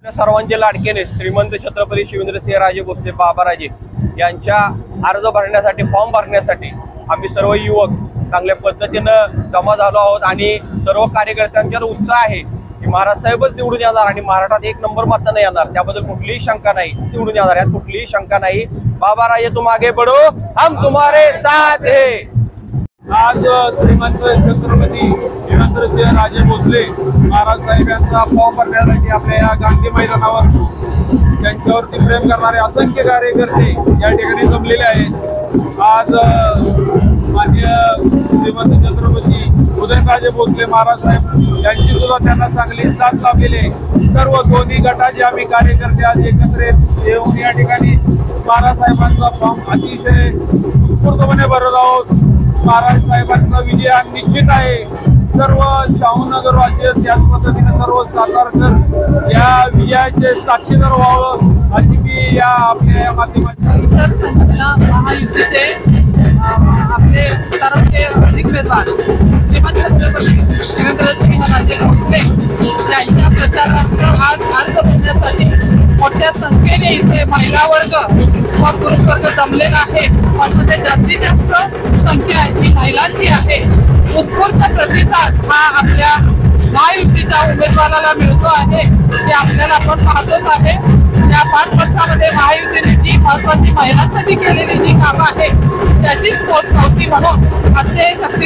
सर्वांचे लाडकेने श्रीमंत छत्रपती शिवेंद्रसिंहराजे भोसले बाबाराजे यांच्या अर्ज भरण्यासाठी फॉर्म भरण्यासाठी आम्ही सर्व युवक चांगल्या पद्धतीनं जमा झालो आहोत आणि सर्व कार्यकर्त्यांचा उत्साह आहे की महाराज साहेबच निवडून येणार आणि महाराष्ट्रात एक नंबर मतानं येणार, त्याबद्दल कुठलीही शंका नाही. निवडून येणार यात कुठलीही शंका नाही. बाबाराजे तुम आगे बढ़ो, हम तुम्हारे साथ है. आज श्रीमंत छत्रपती शिवेंद्रसिंहराजे भोसले महाराज साहेब यांचा फॉर्म भरण्यासाठी आपल्या या गांधी मैदानावर त्यांच्यावरती प्रेम करणारे असंख्य कार्यकर्ते या ठिकाणी जमलेले आहेत. आज माननीय श्रीमंत छत्रपती उदयनराजे भोसले महाराज साहेब यांची सुद्धा त्यांना चांगली साथ लाभलेली आहे. सर्व दोन्ही गटाचे आम्ही कार्यकर्ते आज एकत्र येऊन या ठिकाणी महाराज साहेबांचा फॉर्म अतिशय उत्स्फूर्तपणे भरत आहोत. महाराज साहेबांचा विजय हा निश्चित आहे. सर्व शाहूनगरवासी त्याच पद्धतीने सर्व सातारकर या विजयाचे साक्षीदार व्हावं अशी मी या आपल्या माध्यमातून संघटना महायुतीचे आपले उताराचे उमेदवार श्रीमंत छत्रपती शिवेंद्रसिंहराजे भोसले यांच्या प्रचारार्थ आज अर्ज भरण्यासाठी मोठ्या संख्येने इथे महिला वर्ग व पुरुष वर्ग जमलेला आहे. पण ते जास्तीत जास्त संख्या ही महिलांची आहे. उत्स्फूर्त प्रतिसाद हा आपल्या महायुतीच्या उमेदवाराला मिळतो आहे ते आपल्याला आपण पाहतोच आहे. या 5 वर्षामध्ये महायुतीने जी महत्वाची महिलांसाठी केलेली जी कामं आहेत त्याचीच पोचपावती म्हणून आजचे शक्ती.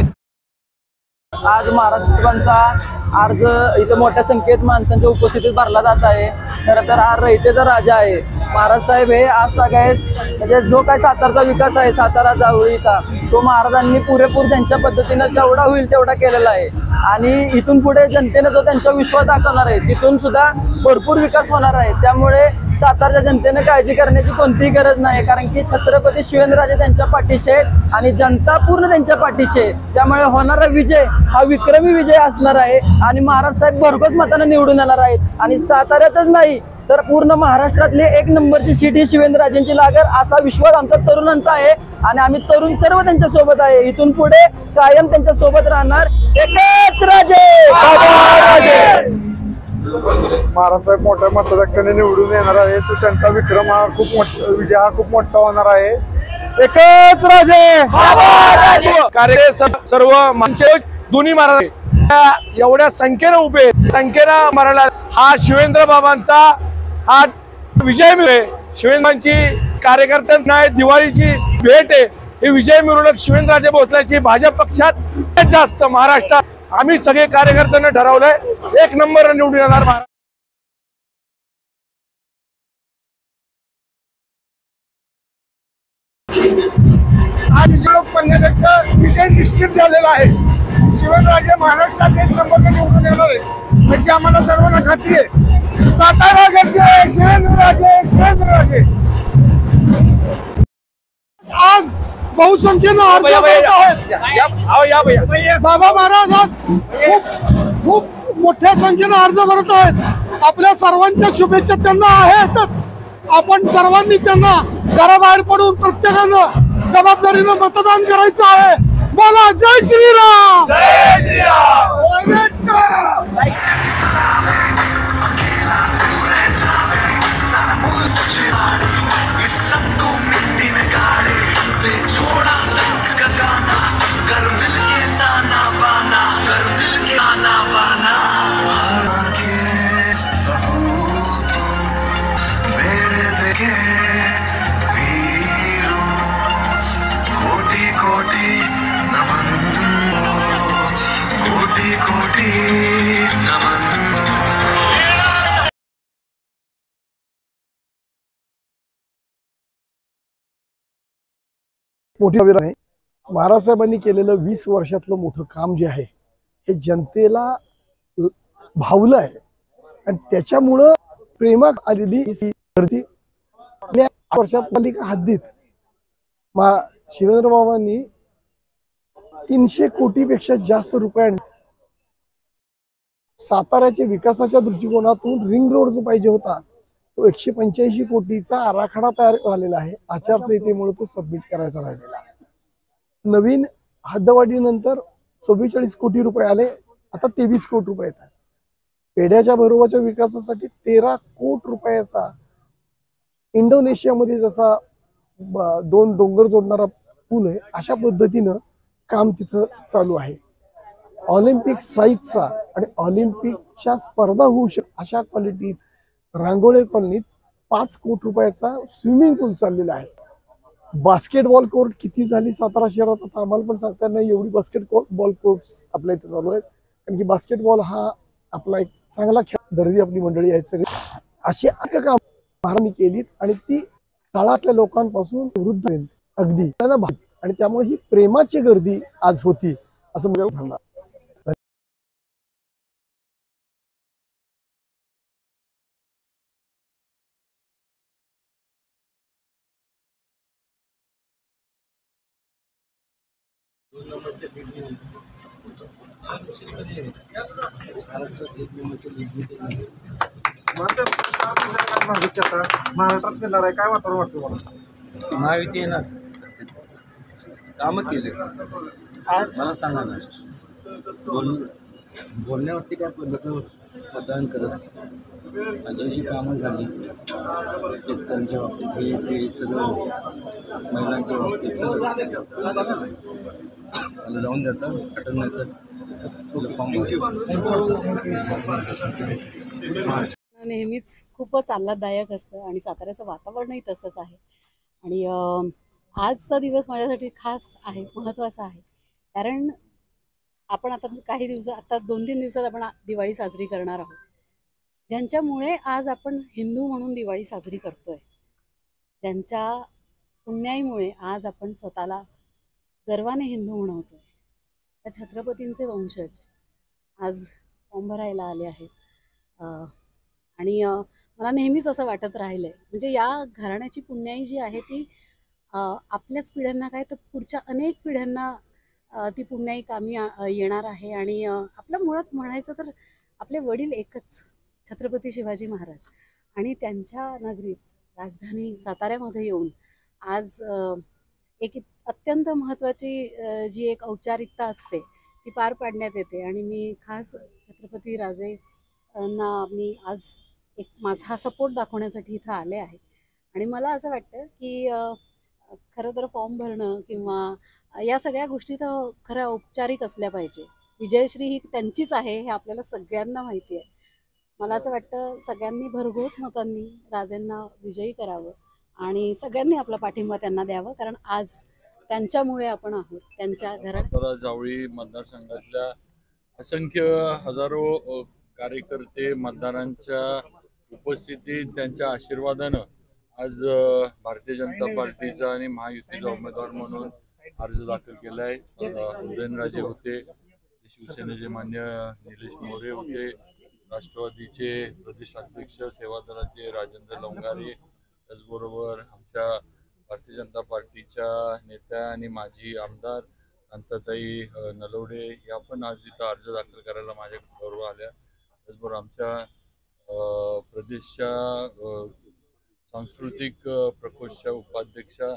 आज महाराष्ट्रांचा अर्ज इथं मोठ्या संख्येत माणसांच्या उपस्थितीत भरला जात आहे. खरं तर हा रयतेचा राजा आहे. महाराज साहेब हे आज तागायत म्हणजे जो काय सातारचा विकास आहे सातारा जावळीचा तो महाराजांनी पुरेपूर त्यांच्या पद्धतीनं जेवढा होईल तेवढा केलेला आहे. आणि इथून पुढे जनतेने जो त्यांचा विश्वास दाखवणार आहे तिथून सुद्धा भरपूर विकास होणार आहे. त्यामुळे सातारच्या जनतेने काळजी करण्याची कोणतीही गरज नाही, कारण की छत्रपती शिवेंद्रराजे त्यांच्या पाठीशी आहेत आणि जनता पूर्ण त्यांच्या पाठीशी आहे. त्यामुळे होणारा विजय हा विक्रमी विजय असणार आहे आणि महाराज साहेब भरघोस मतानं निवडून येणार आहेत. आणि साताऱ्यातच नाही तर पूर्ण महाराष्ट्रातली 1 नंबरची सीट ही शिवेंद्रराजेंची लागेल असा विश्वास आमचा तरुणांचा आहे. आणि आम्ही तरुण सर्व त्यांच्या सोबत आहे. इथून पुढे कायम त्यांच्या सोबत राहणार. एकच राजे. महाराज साहेब मोठ्या मतदाराने निवडून येणार आहे. तो त्यांचा विक्रम हा खूप मोठा विजय हा खूप मोठा होणार आहे. एकच राजे. कार्य सर्व मंच दोन्ही महाराज एवढ्या संख्येने उभे संख्येनं मराला हा शिवेंद्र बाबांचा हा विजय मिळेल. शिवेंद्रांची कार्यकर्त्यांना दिवाळीची भेट आहे. ही विजय मिरवणूक शिवेंद्रराजे भोसलेची भाजप पक्षात जास्त महाराष्ट्रात आम्ही सगळे कार्यकर्त्यांना ठरवलंय 1 नंबर निवडून येणार महाराज. आज लोकमान्याचा विजय निश्चित झालेला आहे. शिवेंद्रराजे महाराष्ट्रात 1 नंबर निवडून येणार आहे म्हणजे आम्हाला सर्वांना खात्री आहे. सातारा गरजे शिवेंद्रराजे. आज बहुसंख्येनं अर्ज भरत आहेत. बाबा महाराज आज खूप मोठ्या संख्येनं अर्ज भरत आहेत. आपल्या सर्वांच्या शुभेच्छा त्यांना आहेतच. आपण सर्वांनी त्यांना घराबाहेर पडून प्रत्येकानं जबाबदारीनं मतदान करायचं आहे. बोला जय श्रीराम. मोठी अभिमान आहे. महाराज साहेबांनी केलेलं 20 वर्षातलं मोठं काम जे आहे हे जनतेला भावलं आहे आणि त्याच्यामुळं प्रेमात आलेली भरती वर्षात पालिका हद्दीत शिवेंद्र बाबांनी 300 कोटीपेक्षा जास्त रुपयांनी साताऱ्याच्या विकासाच्या दृष्टिकोनातून रिंग रोड जो पाहिजे होता तो 185 कोटीचा आराखडा तयार झालेला आहे. आचारसंहितेमुळे तो सबमिट करायचा राहिलेला. नवीन हद्दवाढीनंतर 44 कोटी रुपये आले. आता 23 कोटी रुपये येतात. पेढ्याच्या बरोबरच्या विकासासाठी 13 कोटी रुपयाचा इंडोनेशियामध्ये जसा 2 डोंगर जोडणारा पूल आहे अशा पद्धतीनं काम तिथं चालू आहे. ऑलिम्पिक साईजचा आणि ऑलिम्पिकच्या स्पर्धा होऊ अशा क्वालिटीज रांगोळे कॉलनीत 5 कोटी रुपयाचा स्विमिंग पूल चाललेला आहे. बास्केटबॉल कोर्ट किती झाली सातारा शहरात आता आम्हाला पण सांगता नाही, एवढी बास्केटबॉल कोर्ट्स आपल्या इथे चालू आहेत. कारण की बास्केटबॉल हा आपला एक चांगला खेळ, दर्दी आपली मंडळी आहेत सगळी, अशी काम महाराणी केलीत आणि ती तळातल्या लोकांपासून वृद्धपर्यंत अगदी त्यांना भाग, आणि त्यामुळे ही प्रेमाची गर्दी आज होती असं मला म्हणणार. महाराष्ट्रात फिरणार आहे, काय वातावरण वाटतं मला? महायुती येणार, कामं केले. आज मला सांगा ना, बोलण्यावरती काय लोक मतदान करत, माझ्याशी कामं झाली शेतकऱ्यांच्या बाबतीत, हे सगळं महिलांच्या बाबतीत सगळं मला जाऊन देतं आठवण्याचं फॉर्म. नेहमीच खूपच आल्हाददायक असतं आणि साताऱ्याचं वातावरणही तसंच आहे. आणि आजचा दिवस माझ्यासाठी खास आहे, महत्त्वाचा आहे. कारण आपण आता काही दिवसात, आता 2-3 दिवसात आपण दिवाळी साजरी करणार आहोत, ज्यांच्यामुळे आज आपण हिंदू म्हणून दिवाळी साजरी करतोय. ज्यांच्या पुण्याईमुळे आज आपण स्वतःला गर्वाने हिंदू म्हणवतोय. त्या छत्रपतींचे वंशज आज फॉर्म भरायला आले आहेत. आणि मला नेहमीच असं वाटत राहिलं आहे, म्हणजे या घराण्याची पुण्याई जी आहे ती आपल्याच पिढ्यांना काय तर पुढच्या अनेक पिढ्यांना ती पुण्याई कामी येणार आहे. आणि आपलं मुळात म्हणायचं तर आपले वडील एकच, छत्रपती शिवाजी महाराज, आणि त्यांच्या नगरीत राजधानी साताऱ्यामध्ये येऊन आज एक अत्यंत महत्त्वाची जी एक औपचारिकता असते ती पार पाडण्यात येते. आणि मी खास छत्रपती राजेंना मी आज एक माझा सपोर्ट दाखवण्यासाठी इथं आले आहे. आणि मला असं वाटतं की खरं तर फॉर्म भरणं किंवा या सगळ्या गोष्टी तर खरं औपचारिक असल्या पाहिजे. विजयश्री ही त्यांचीच आहे हे आपल्याला सगळ्यांना माहिती आहे. मला असं वाटतं सगळ्यांनी भरघोस मतांनी राजेंना विजयी करावं आणि सगळ्यांनी आपला पाठिंबा त्यांना द्यावं, कारण आज त्यांच्यामुळे आपण आहोत. त्यांच्या घरात सातारा जावळी मतदारसंघातल्या असंख्य हजारो कार्यकर्ते मतदारांच्या उपस्थितीत त्यांच्या आशीर्वादानं आज भारतीय जनता पार्टीचा आणि महायुतीचा उमेदवार म्हणून अर्ज दाखल केला आहे. उदयनराजे होते, शिवसेनेचे मान्य निलेश मोरे होते, राष्ट्रवादीचे प्रदेशाध्यक्ष सेवादलाचे राजेंद्र लवंगारे, त्याचबरोबर आमच्या भारतीय जनता पार्टीच्या नेत्या आणि माजी आमदार कांताताई नलवडे या पण आज इथं अर्ज दाखल करायला माझ्याकडे बरोबर आल्या. त्याचबरोबर आमच्या प्रदेशच्या सांस्कृतिक प्रकोष्ठच्या उपाध्यक्षा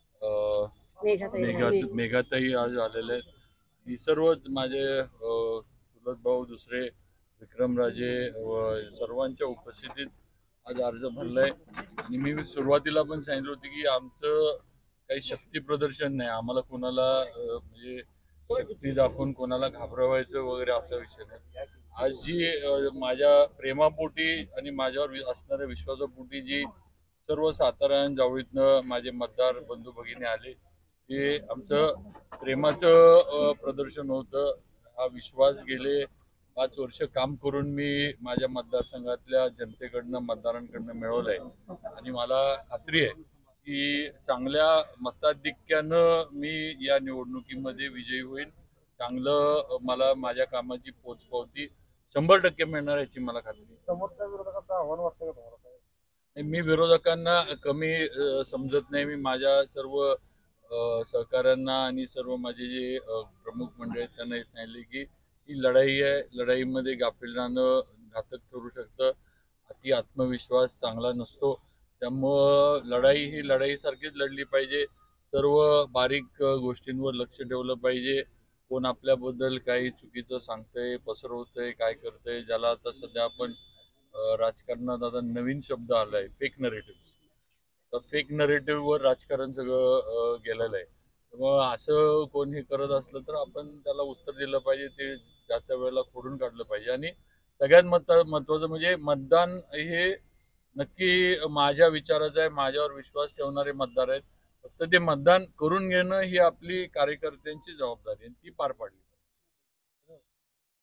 मेघाताई आज आलेले आहेत. ही सर्व माझे चुलत भाऊ दुसरे विक्रमराजे व सर्वांच्या उपस्थितीत आज अर्ज भरलाय. आणि मी सुरुवातीला पण सांगितलं होतं की आमचं काही शक्ती प्रदर्शन नाही, आम्हाला कोणाला म्हणजे शक्ती दाखवून कोणाला घाबरवायचं वगैरे असा विषय नाही. आज जी माझ्या प्रेमापोटी आणि माझ्यावर असणाऱ्या विश्वासापोटी जी सर्व सातारा जावळीतनं माझे मतदार बंधू भगिनी आले, हे आमचं प्रेमाचं प्रदर्शन होतं. हा विश्वास गेले 5 वर्ष काम करून मी माझ्या मतदारसंघातल्या जनतेकडनं मतदारांकडनं मिळवलाय. आणि मला खात्री आहे की चांगल्या मताधिक्यानं मी या निवडणुकीमध्ये विजयी होईल. चांगलं मला माझ्या कामाची पोचपावती 100% मिळणार याची मला खात्री आहे. समोरच्या विरोधकांचं आव्हान वाटतं का तुम्हाला? मी विरोधकांना कमी समजत नाही. मी माझ्या सर्व सहकाऱ्यांना आणि सर्व माझे जे प्रमुख मंडळी आहेत त्यांना हे सांगितले की ही लढाई आहे, लढाईमध्ये गाफील राहणं घातक ठरू शकतं. अति आत्मविश्वास चांगला नसतो. त्यामुळं लढाई ही लढाईसारखीच लढली पाहिजे. सर्व बारीक गोष्टींवर लक्ष ठेवलं पाहिजे. कोण आपल्याबद्दल काही चुकीचं सांगतंय, पसरवतंय, काय करतंय, ज्याला आता सध्या आपण राजकारणात आता नवीन शब्द आलाय फेक नरेटिव्ह. तर फेक नरेटिव्हवर राजकारण सगळं गेलेलं आहे. मग असं कोण हे करत असलं तर आपण त्याला उत्तर दिलं पाहिजे, ते ज्या त्या वेळेला खोडून काढलं पाहिजे. आणि सगळ्यात महत्त्वाचं म्हणजे मतदान हे नक्की माझ्या विचाराचं आहे, माझ्यावर विश्वास ठेवणारे मतदार आहेत. फक्त ते मतदान करून घेणं ही आपली कार्यकर्त्यांची जबाबदारी आहे, ती पार पाडली.